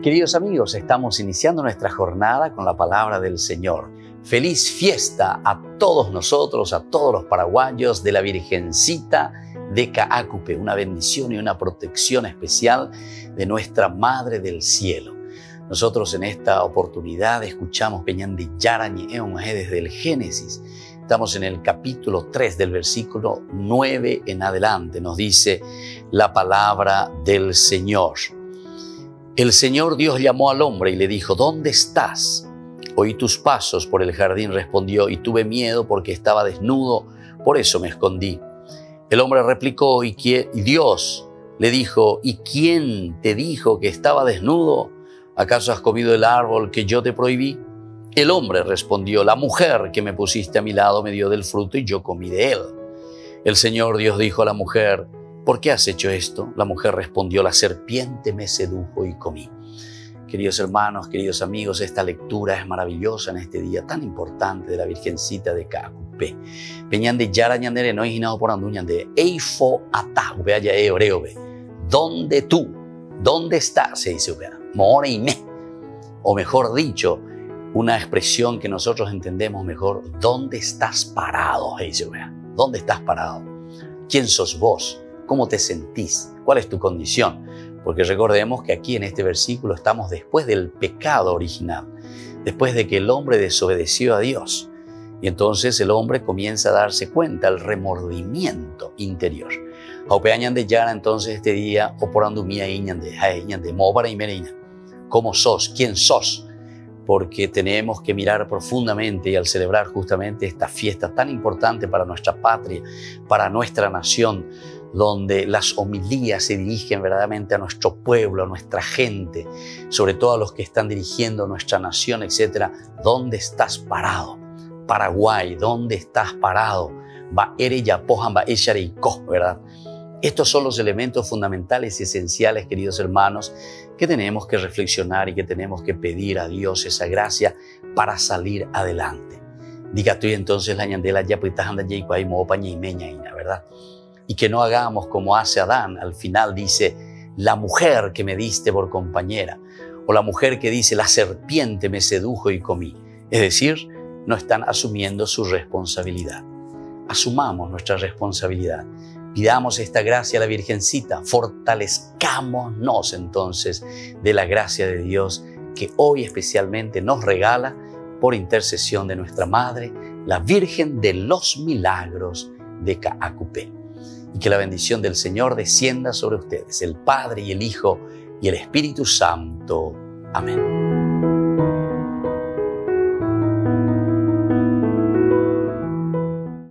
Queridos amigos, estamos iniciando nuestra jornada con la palabra del Señor. Feliz fiesta a todos nosotros, a todos los paraguayos de la Virgencita de Caacupe. Una bendición y una protección especial de nuestra Madre del Cielo. Nosotros en esta oportunidad escuchamos Peñán de Yarañe desde el Génesis. Estamos en el capítulo 3 del versículo 9 en adelante. Nos dice la palabra del Señor. El Señor Dios llamó al hombre y le dijo: ¿Dónde estás? Oí tus pasos por el jardín, respondió, y tuve miedo porque estaba desnudo, por eso me escondí. El hombre replicó, y Dios le dijo: ¿Y quién te dijo que estaba desnudo? ¿Acaso has comido el árbol que yo te prohibí? El hombre respondió: la mujer que me pusiste a mi lado me dio del fruto y yo comí de él. El Señor Dios dijo a la mujer: ¿por qué has hecho esto? La mujer respondió: la serpiente me sedujo y comí. Queridos hermanos, queridos amigos, esta lectura es maravillosa en este día tan importante de la Virgencita de Caacupe. Peñán de Yarañandere no iginado por anduñande. Eifo ata, ya oreobe. ¿Dónde tú? ¿Dónde estás? Se dice, more y me. O mejor dicho, una expresión que nosotros entendemos mejor: ¿dónde estás parado? ¿Dónde estás parado? ¿Quién sos vos? ¿Cómo te sentís? ¿Cuál es tu condición? Porque recordemos que aquí en este versículo estamos después del pecado original, después de que el hombre desobedeció a Dios. Y entonces el hombre comienza a darse cuenta, el remordimiento interior. Aupeañan de Yara entonces este día, oporando mía de móvara y merina. ¿Cómo sos? ¿Quién sos? Porque tenemos que mirar profundamente y al celebrar justamente esta fiesta tan importante para nuestra patria, para nuestra nación, donde las homilías se dirigen verdaderamente a nuestro pueblo, a nuestra gente, sobre todo a los que están dirigiendo nuestra nación, etc. ¿Dónde estás parado? Paraguay, ¿dónde estás parado? ¿Verdad? Estos son los elementos fundamentales y esenciales, queridos hermanos, que tenemos que reflexionar y que tenemos que pedir a Dios esa gracia para salir adelante. Diga tú entonces la ñandela ya puitajanda ya y mopaña y meña, ¿verdad? Y que no hagamos como hace Adán. Al final dice: la mujer que me diste por compañera, o la mujer que dice: la serpiente me sedujo y comí. Es decir, no están asumiendo su responsabilidad. Asumamos nuestra responsabilidad. Pidamos esta gracia a la Virgencita. Fortalezcámonos entonces de la gracia de Dios que hoy especialmente nos regala por intercesión de nuestra Madre, la Virgen de los Milagros de Caacupe. Y que la bendición del Señor descienda sobre ustedes, el Padre y el Hijo y el Espíritu Santo. Amén.